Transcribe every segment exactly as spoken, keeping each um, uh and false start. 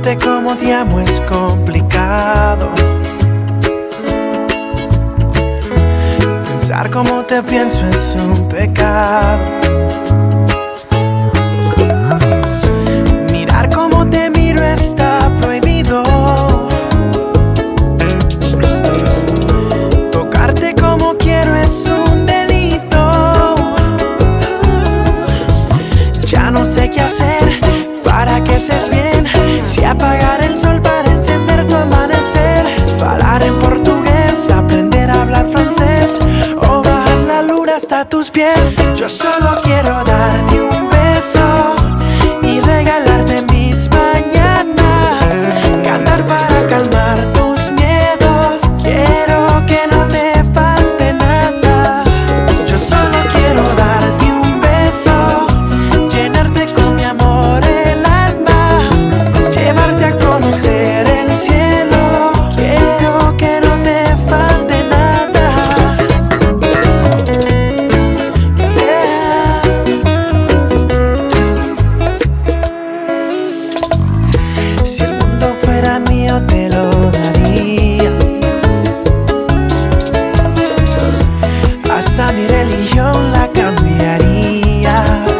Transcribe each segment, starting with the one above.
Decirte cómo te amo es complicado. Pensar cómo te pienso es un pecado. Mirar cómo te miro está prohibido. Tocarte como quiero es un delito. Ya no sé qué hacer para que seas bien. Si apagar el sol para encender tu amanecer, hablar en portugués, aprender a hablar francés, o bajar la luna hasta tus pies. Yo solo quiero darte un beso y regalarte mis mañanas, cantar para calmar tus miedos. Quiero que no te falte nada. Yo solo quiero darte un beso, llenarte con mi amor el alma, llevarte a conocer el cielo. Quiero que no te falte nada. Yeah. Si el mundo fuera mío te lo daría, hasta mi religión la cambiaría,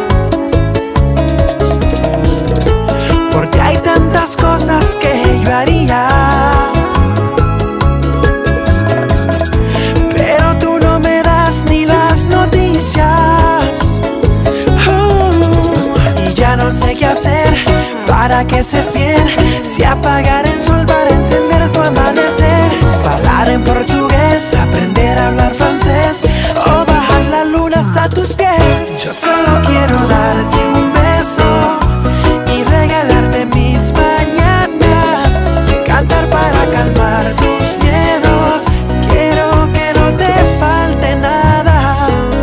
porque hay tantas cosas que yo haría, pero tú no me das ni las noticias. uh, Y ya no sé qué hacer para que estés bien. Si apagar el sol para encender tu amanecer, hablar en portugués, aprender a hablar francés, o bajar la luna hasta tus pies. Yo solo quiero darte un beso y regalarte mis mañanas, cantar para calmar tus miedos. Quiero que no te falte nada.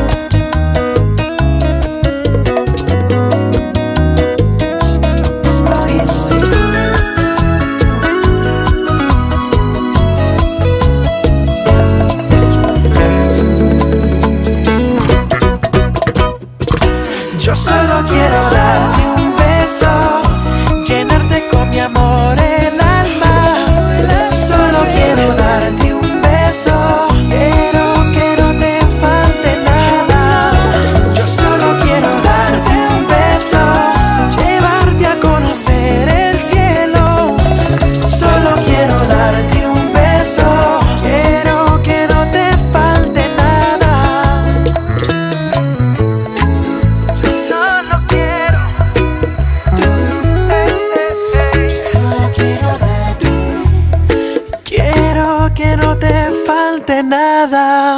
Yo solo quiero darte un beso, llenarte con mi amor el alma. Solo quiero darte un beso, quiero que no te falte nada. Yo solo quiero darte un beso, llevarte a conocer el cielo. Solo quiero darte un beso, quiero que no te falte nada. Solo quiero, solo quiero darte, quiero que no te falte nada.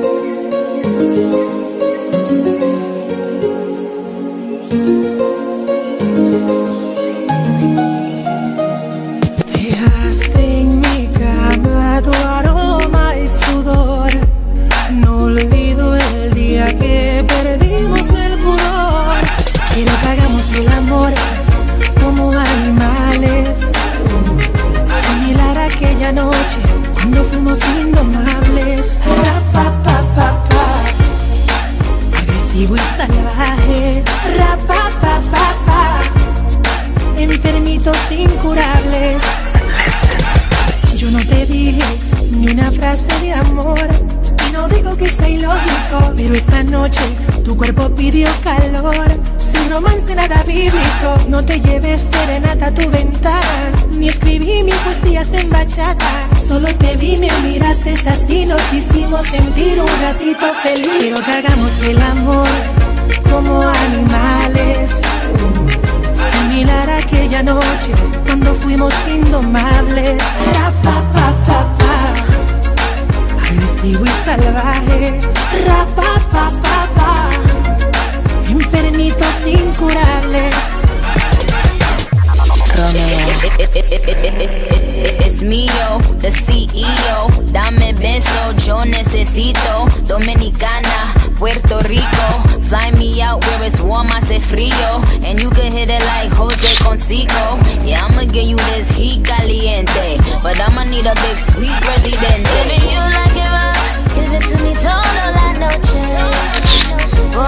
Dejaste en mi cama tu aroma y sudor. No olvido el día que perdimos el pudor. Quiero que hagamos el amor como animales, similar a aquella noche cuando fuimos indomables. Ra, pa, pa, pa, pa. Agresivo y salvaje. Ra, pa, pa, pa, pa. Enfermitos incurables. Yo no te dije ni una frase de amor, y no digo que sea ilógico, pero esta noche tu cuerpo pidió calor. Sin romance nada bíblico, no te lleves serenata a tu ventana, ni escribí mis poesías en bachata. Solo te vi, me miraste así, nos hicimos sentir un ratito feliz. Quiero que hagamos el amor como animales, similar a aquella noche cuando fuimos indomables. Ra, pa, pa, pa, pa. Agresivo y salvaje. Ra, pa, pa, pa, pa. Enfermitos incurables. It's mío, the C E O. Dame beso, yo necesito. Dominicana, Puerto Rico. Fly me out where it's warm, hace frío. And you can hit it like Jose Consigo. Yeah, I'ma give you this heat caliente, but I'ma need a big sweet presidente. Giving you like it right, give it to me toda la noche. Boy,